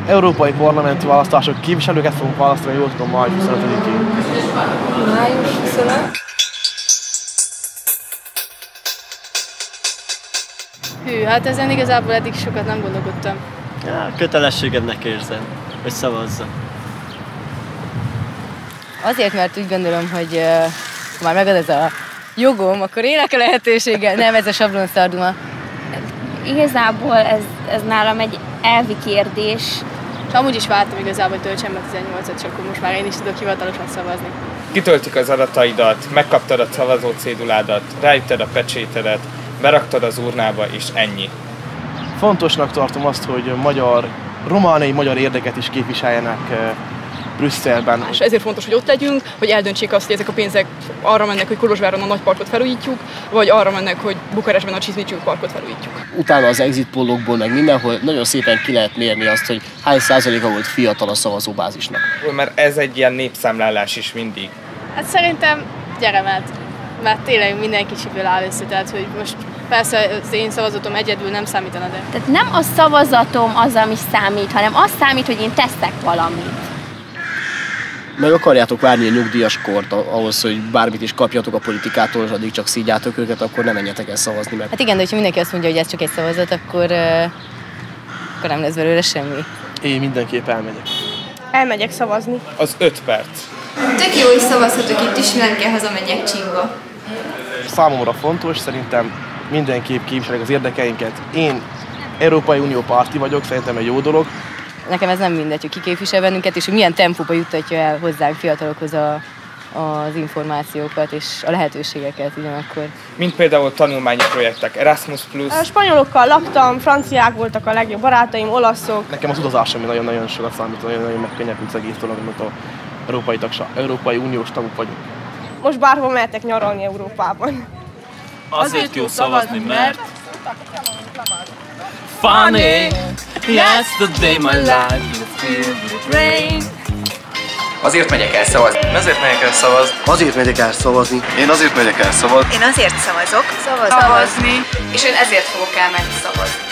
európai parlamenti választások képviselőket fogunk választani, jól tudom, május 25-én. Május 25. Hű, hát ezen igazából eddig sokat nem gondolkodtam. Ja, kötelességednek érzem, hogy szavazzam. Azért, mert úgy gondolom, hogy ha már megad ez a jogom, akkor élek a lehetőséggel. Nem, ez a sablonszarduma. Igazából ez nálam egy elvi kérdés. És amúgy is vártam igazából, hogy töltsem be 18-at, és akkor most már én is tudok hivatalosan szavazni. Kitöltik az adataidat, megkaptad a szavazó céduládat, ráütted a pecsétedet, beraktad az urnába, és ennyi. Fontosnak tartom azt, hogy romániai magyar érdeket is képviseljenek Brüsszelben. És ezért fontos, hogy ott legyünk, hogy eldöntsék azt, hogy ezek a pénzek arra mennek, hogy Kolozsváron a nagy parkot felújítjuk, vagy arra mennek, hogy Bukarestben a Csizmicsünk parkot felújítjuk. Utána az exit pollokból, meg mindenhol nagyon szépen ki lehet mérni azt, hogy hány százaléka volt fiatal a szavazóbázisnak. Mert ez egy ilyen népszámlálás is mindig. Hát szerintem gyere, mert tényleg minden kicsiből áll össze, tehát hogy most persze az én szavazatom egyedül nem számítana, de... Tehát nem a szavazatom az, ami számít, hanem az számít, hogy én teszek valamit. Meg akarjátok várni a nyugdíjas kort ahhoz, hogy bármit is kapjatok a politikától, és addig csak szígyátok őket, akkor nem menjetek el szavazni meg. Hát igen, de hogyha mindenki azt mondja, hogy ez csak egy szavazat, akkor nem lesz belőle semmi. Én mindenképp elmegyek. Elmegyek szavazni. Az 5 perc. Tök jó, hogy szavazhatok itt is, nem kell hazamenjek Csingba. Számomra fontos, szerintem mindenképp képviselik az érdekeinket. Én Európai Unió párti vagyok, szerintem egy jó dolog. Nekem ez nem mindegy, hogy ki képvisel bennünket, és hogy milyen tempóba juttatja el hozzánk fiatalokhoz az információkat és a lehetőségeket ugyanakkor. Mint például tanulmányi projektek, Erasmus+. A spanyolokkal laktam, franciák voltak a legjobb barátaim, olaszok. Nekem az utazás, ami nagyon-nagyon sokat számít, nagyon megkönnyebbült az egész dolog, mint az Európai Uniós tagok vagyunk. Most bárhol mehetek nyaralni Európában. Azért jó szavazni, mert... Funny! Yesterday my life was filled with rain. Azért megyek el szavazni. Én azért megyek el szavazni. Azért megyek el szavazni. Én azért megyek el szavazni. Én azért szavazok. Szavazni. És én ezért fogok elmenni szavazni.